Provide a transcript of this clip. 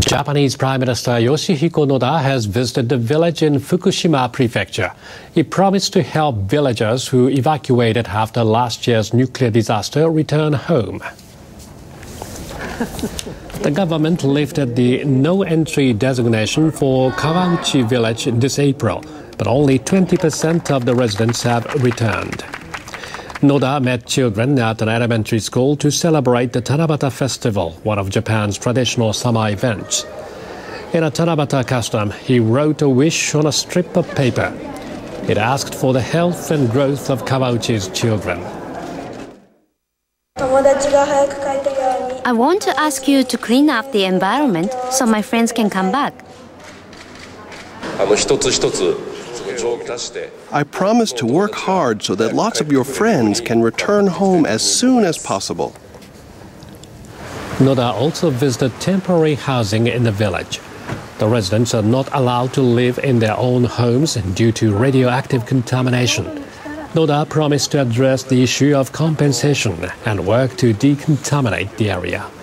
Japanese Prime Minister Yoshihiko Noda has visited the village in Fukushima Prefecture. He promised to help villagers who evacuated after last year's nuclear disaster return home. The government lifted the no-entry designation for Kawauchi village this April, but only 20% of the residents have returned. Noda met children at an elementary school to celebrate the Tanabata Festival, one of Japan's traditional summer events. In a Tanabata custom, he wrote a wish on a strip of paper. It asked for the health and growth of Kawauchi's children. I want to ask you to clean up the environment so my friends can come back. I promise to work hard so that lots of your friends can return home as soon as possible. Noda also visited temporary housing in the village. The residents are not allowed to live in their own homes due to radioactive contamination. Noda promised to address the issue of compensation and work to decontaminate the area.